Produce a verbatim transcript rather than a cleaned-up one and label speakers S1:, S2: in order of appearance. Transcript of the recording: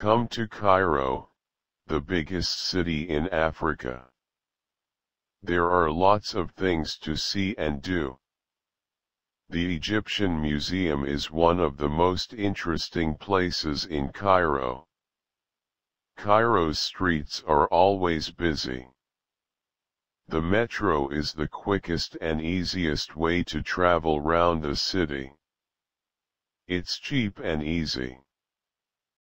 S1: Come to Cairo, the biggest city in Africa. There are lots of things to see and do. The Egyptian Museum is one of the most interesting places in Cairo. Cairo's streets are always busy. The metro is the quickest and easiest way to travel round the city. It's cheap and easy.